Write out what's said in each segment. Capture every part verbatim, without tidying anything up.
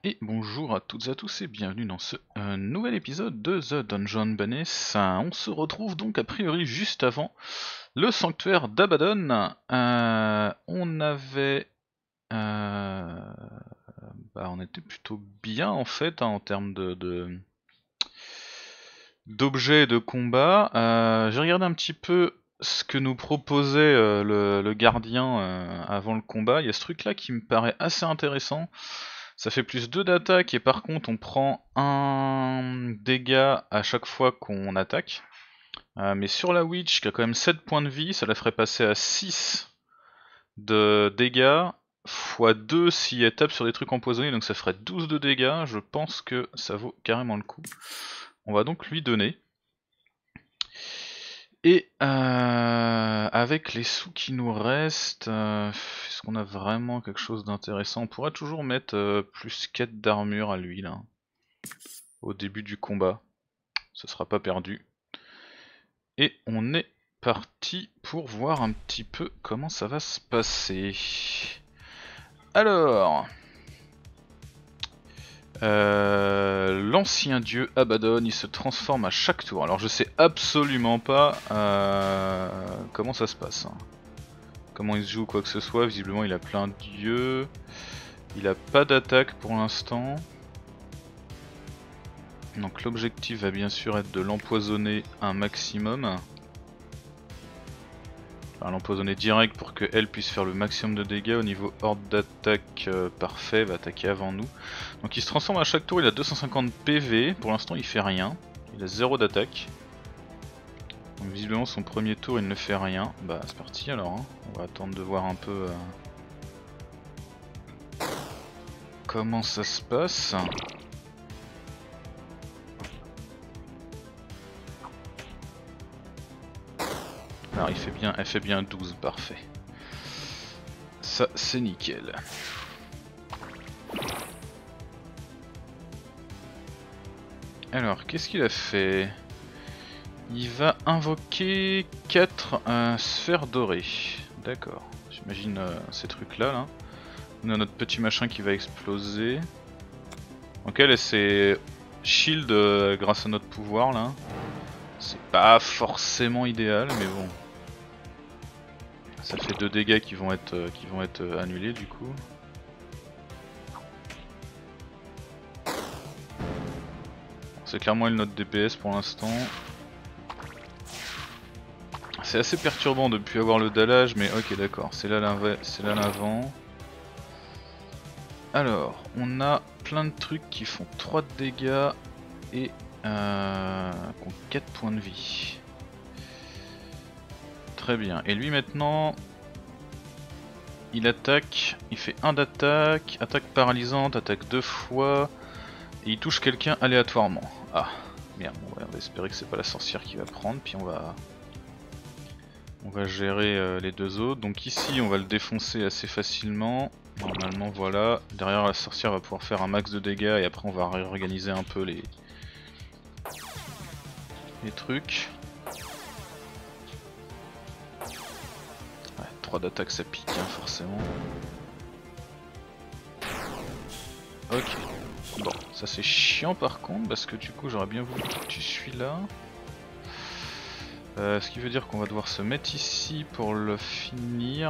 Et bonjour à toutes et à tous et bienvenue dans ce euh, nouvel épisode de The Dungeon Bannis. On se retrouve donc a priori juste avant le sanctuaire d'Abaddon. Euh, on avait... Euh, bah on était plutôt bien en fait hein, en termes de... de d'objets de combat. Euh, J'ai regardé un petit peu ce que nous proposait euh, le, le gardien euh, avant le combat. Il y a ce truc là qui me paraît assez intéressant. Ça fait plus deux d'attaque et par contre on prend un dégât à chaque fois qu'on attaque. Euh, mais sur la Witch qui a quand même sept points de vie, ça la ferait passer à six de dégâts fois deux si elle tape sur des trucs empoisonnés, donc ça ferait douze de dégâts. Je pense que ça vaut carrément le coup. On va donc lui donner. Et euh, avec les sous qui nous restent, euh, est-ce qu'on a vraiment quelque chose d'intéressant? On pourrait toujours mettre euh, plus quatre d'armure à lui là, au début du combat. Ce sera pas perdu. Et on est parti pour voir un petit peu comment ça va se passer. Alors... Euh, l'ancien dieu Abaddon, il se transforme à chaque tour. Alors je sais absolument pas euh, comment ça se passe. Hein. Comment il se joue quoi que ce soit. Visiblement il a plein de dieux. Il a pas d'attaque pour l'instant. Donc l'objectif va bien sûr être de l'empoisonner un maximum. Enfin, l'empoisonner direct pour qu'elle puisse faire le maximum de dégâts. Au niveau horde d'attaque euh, parfait, va attaquer avant nous. Donc il se transforme à chaque tour, il a deux cent cinquante P V, pour l'instant il fait rien. Il a zéro d'attaque. Donc visiblement son premier tour il ne fait rien. Bah c'est parti alors, hein. On va attendre de voir un peu euh, comment ça se passe. Alors il fait bien, elle fait bien douze, parfait. Ça c'est nickel. Alors qu'est-ce qu'il a fait? Il va invoquer quatre euh, sphères dorées. D'accord, j'imagine euh, ces trucs là là. On a notre petit machin qui va exploser. Donc elle, elle s'est shield euh, grâce à notre pouvoir là. C'est pas forcément idéal mais bon. Ça fait deux dégâts qui vont être, euh, qui vont être euh, annulés du coup. C'est clairement une note D P S pour l'instant. C'est assez perturbant de ne plus avoir le dallage mais ok d'accord, c'est là l'avant. Alors, on a plein de trucs qui font trois de dégâts et euh, qui ont quatre points de vie. Très bien, et lui maintenant, il attaque, il fait un d'attaque, attaque paralysante, attaque deux fois, et il touche quelqu'un aléatoirement. Ah, merde, bon, ouais, on va espérer que c'est pas la sorcière qui va prendre, puis on va... On va gérer euh, les deux autres. Donc ici on va le défoncer assez facilement. Normalement voilà. Derrière la sorcière va pouvoir faire un max de dégâts et après on va réorganiser un peu les, les trucs. Ouais, trois d'attaque ça pique hein, forcément. Ok. Bon, ça c'est chiant par contre parce que du coup j'aurais bien voulu que tu suis là. Euh, ce qui veut dire qu'on va devoir se mettre ici pour le finir.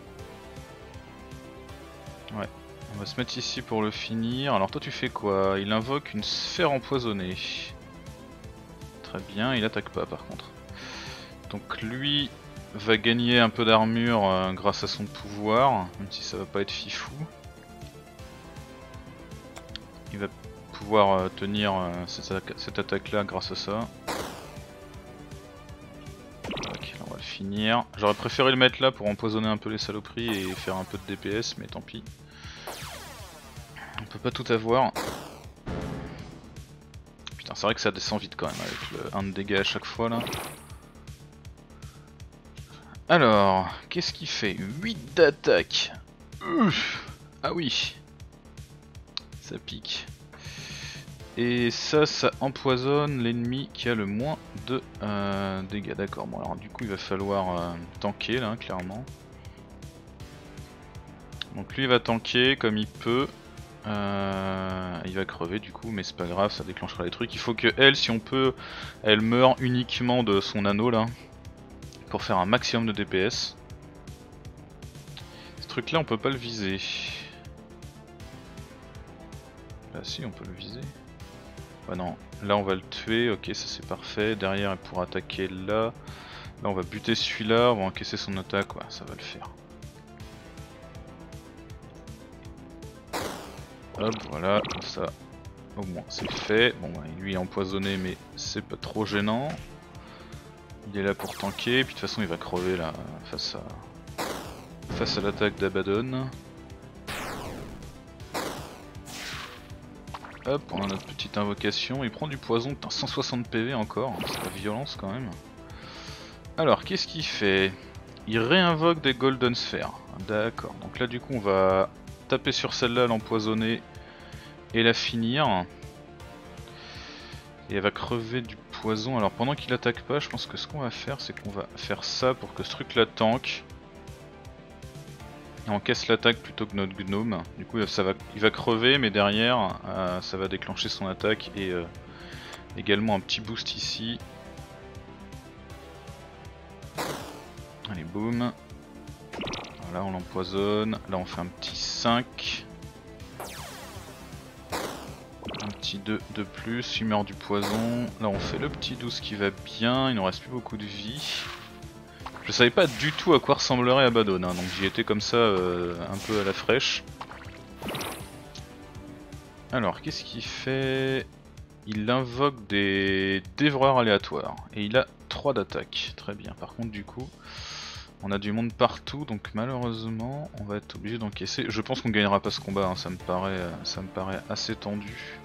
Ouais, on va se mettre ici pour le finir. Alors toi tu fais quoi? Il invoque une sphère empoisonnée. Très bien, il attaque pas par contre. Donc lui va gagner un peu d'armure euh, grâce à son pouvoir, même si ça va pas être fifou. Il va pouvoir euh, tenir euh, cette, cette attaque là grâce à ça. Ok, là on va le finir. J'aurais préféré le mettre là pour empoisonner un peu les saloperies et faire un peu de D P S, mais tant pis. On peut pas tout avoir. Putain, c'est vrai que ça descend vite quand même avec le un de dégâts à chaque fois là. Alors, qu'est-ce qu'il fait? huit d'attaque. Ah oui. Ça pique. Et ça, ça empoisonne l'ennemi qui a le moins de euh, dégâts. D'accord, bon alors du coup il va falloir euh, tanker là, clairement. Donc lui il va tanker comme il peut. Euh, il va crever du coup, mais c'est pas grave, ça déclenchera les trucs. Il faut que elle, si on peut, elle meure uniquement de son anneau là, pour faire un maximum de D P S. Ce truc là on peut pas le viser. Bah si, on peut le viser. Bah non, là on va le tuer, ok ça c'est parfait. Derrière elle pourra attaquer là. Là on va buter celui-là, on va encaisser son attaque, ouais, ça va le faire. Hop, voilà, comme ça, au moins c'est fait. Bon, bah, lui il est empoisonné, mais c'est pas trop gênant. Il est là pour tanker, puis de toute façon il va crever là, face à, face à l'attaque d'Abaddon. Hop, on a notre petite invocation, il prend du poison, putain, cent soixante P V encore, c'est la violence quand même. Alors, qu'est-ce qu'il fait? Il réinvoque des Golden Spheres, d'accord, donc là du coup on va taper sur celle-là, l'empoisonner et la finir. Et elle va crever du poison. Alors pendant qu'il attaque pas, je pense que ce qu'on va faire, c'est qu'on va faire ça pour que ce truc là tank. Et on casse l'attaque plutôt que notre gnome. Du coup ça va, il va crever, mais derrière euh, ça va déclencher son attaque et euh, également un petit boost ici. Allez boum. Voilà, on l'empoisonne. Là on fait un petit cinq. Un petit deux de plus, il meurt du poison. Là on fait le petit douze qui va bien, il nous reste plus beaucoup de vie. Je savais pas du tout à quoi ressemblerait Abaddon, hein, donc j'y étais comme ça euh, un peu à la fraîche. Alors qu'est-ce qu'il fait? Il invoque des dévoreurs aléatoires et il a trois d'attaque. Très bien, par contre du coup on a du monde partout, donc malheureusement on va être obligé d'encaisser. Je pense qu'on gagnera pas ce combat, hein, ça me paraît, ça me paraît assez tendu.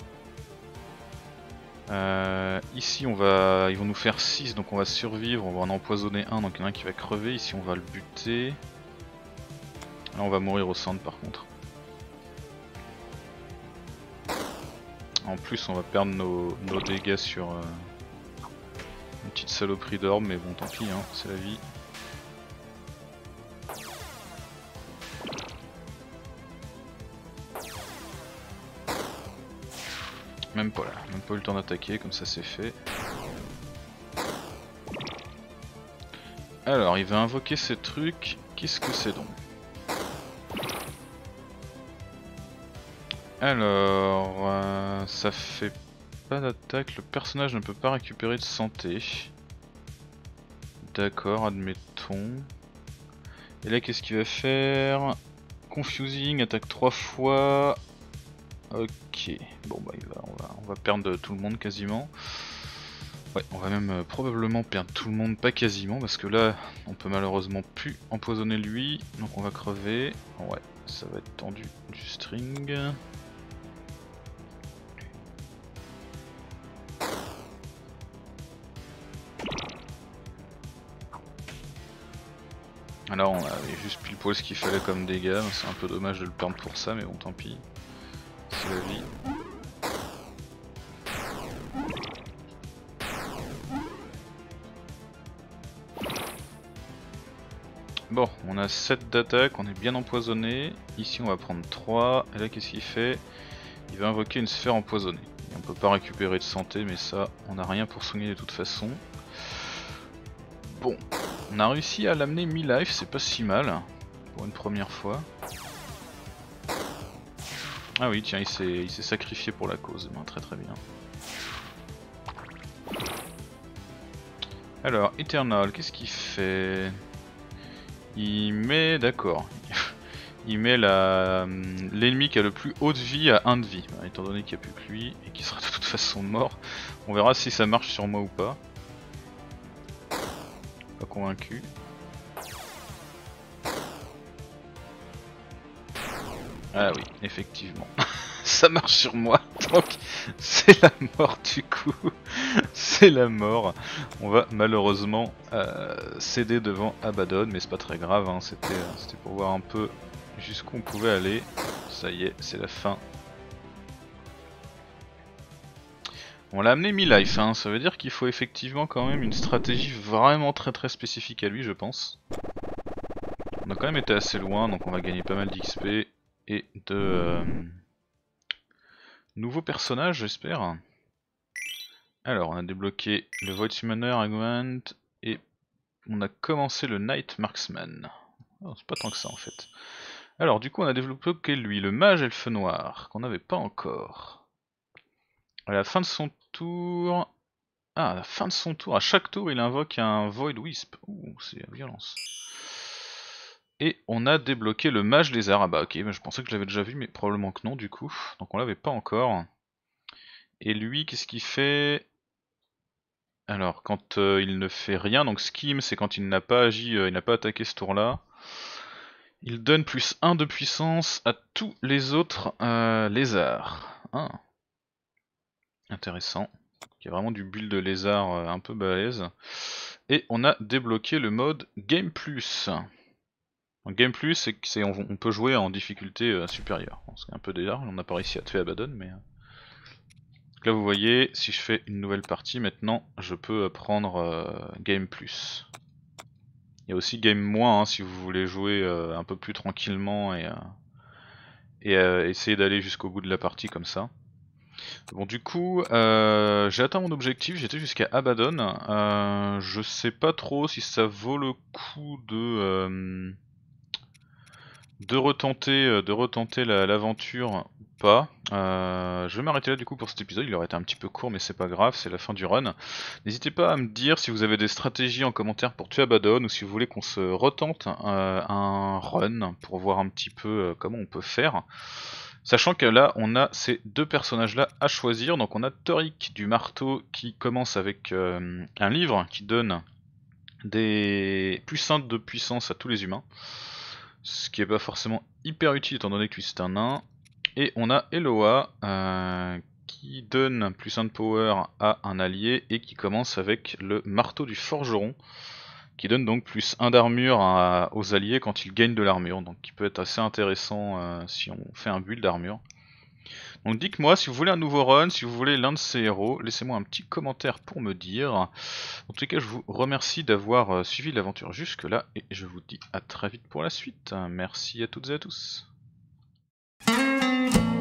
Euh, ici on va, ils vont nous faire six, donc on va survivre, on va en empoisonner un, donc il y en a un qui va crever. Ici on va le buter. Là on va mourir au centre par contre. En plus on va perdre nos, nos dégâts sur euh, une petite saloperie d'orbe, mais bon tant pis, hein, c'est la vie. Même pas là, même pas eu le temps d'attaquer, comme ça c'est fait. Alors il va invoquer ces trucs, qu'est-ce que c'est donc? Alors, euh, ça fait pas d'attaque, le personnage ne peut pas récupérer de santé. D'accord, admettons. Et là qu'est-ce qu'il va faire? Confusing, attaque trois fois. Ok, bon bah il va, on, va, on va perdre tout le monde quasiment. Ouais, on va même euh, probablement perdre tout le monde, pas quasiment, parce que là on peut malheureusement plus empoisonner lui, donc on va crever. Ouais, ça va être tendu du string. Alors on avait juste pile poil ce qu'il fallait comme dégâts, c'est un peu dommage de le perdre pour ça, mais bon tant pis, c'est la vie. Bon, on a sept d'attaque, on est bien empoisonné. Ici on va prendre trois, et là qu'est-ce qu'il fait? Il va invoquer une sphère empoisonnée. Et on peut pas récupérer de santé, mais ça, on n'a rien pour soigner de toute façon. Bon, on a réussi à l'amener mi-life, c'est pas si mal, pour une première fois. Ah oui, tiens, il s'est sacrifié pour la cause, ben, très très bien. Alors, Eternal, qu'est-ce qu'il fait? Il met, d'accord, il met l'ennemi qui a le plus haut de vie à un de vie, bah, étant donné qu'il n'y a plus que lui et qu'il sera de toute façon mort. On verra si ça marche sur moi ou pas. Pas convaincu. Ah oui, effectivement. Ça marche sur moi, donc c'est la mort du coup. C'est la mort. On va malheureusement euh, céder devant Abaddon, mais c'est pas très grave, hein. C'était euh, pour voir un peu jusqu'où on pouvait aller. Ça y est, c'est la fin. On l'a amené mi-life, hein. Ça veut dire qu'il faut effectivement quand même une stratégie vraiment très très spécifique à lui, je pense. On a quand même été assez loin, donc on va gagner pas mal d'X P et de... Euh, nouveau personnage, j'espère. Alors, on a débloqué le Void Summoner Augment et on a commencé le Night Marksman. Oh, c'est pas tant que ça en fait. Alors, du coup, on a développé lui, le Mage Elfe Noir, qu'on n'avait pas encore. À la fin de son tour. Ah, à la fin de son tour, à chaque tour, il invoque un Void Wisp. Ouh, c'est la violence. Et on a débloqué le Mage Lézard. Ah bah ok, mais je pensais que je l'avais déjà vu, mais probablement que non du coup. Donc on l'avait pas encore. Et lui, qu'est-ce qu'il fait? Alors, quand euh, il ne fait rien, donc Scheme, c'est quand il n'a pas agi, euh, il n'a pas attaqué ce tour-là. Il donne plus un de puissance à tous les autres euh, lézards. Ah. Intéressant. Il y a vraiment du build de lézard euh, un peu balèze. Et on a débloqué le mode Game Plus. Donc Game Plus, c'est qu'on on peut jouer en difficulté euh, supérieure. Bon, c'est un peu déjà, on n'a pas réussi à tuer Abaddon, mais... Donc là vous voyez, si je fais une nouvelle partie, maintenant je peux prendre euh, Game Plus. Il y a aussi Game Moins, hein, si vous voulez jouer euh, un peu plus tranquillement et, euh, et euh, essayer d'aller jusqu'au bout de la partie comme ça. Bon du coup, euh, j'ai atteint mon objectif, j'étais jusqu'à Abaddon. Euh, je sais pas trop si ça vaut le coup de... Euh, de retenter, euh, de retenter l'aventure la, ou pas. Euh, je vais m'arrêter là du coup pour cet épisode, il aurait été un petit peu court mais c'est pas grave, c'est la fin du run. N'hésitez pas à me dire si vous avez des stratégies en commentaire pour tuer Abaddon ou si vous voulez qu'on se retente euh, un run pour voir un petit peu euh, comment on peut faire. Sachant que là on a ces deux personnages là à choisir, donc on a Toric du marteau qui commence avec euh, un livre qui donne des plus un de puissance à tous les humains. Ce qui est pas forcément hyper utile étant donné que lui c'est un nain. Et on a Eloa euh, qui donne plus un de power à un allié et qui commence avec le marteau du forgeron qui donne donc plus un d'armure aux alliés quand ils gagnent de l'armure, donc qui peut être assez intéressant euh, si on fait un build d'armure. Donc dites-moi si vous voulez un nouveau run, si vous voulez l'un de ces héros, laissez-moi un petit commentaire pour me dire. En tout cas je vous remercie d'avoir suivi l'aventure jusque là et je vous dis à très vite pour la suite. Merci à toutes et à tous.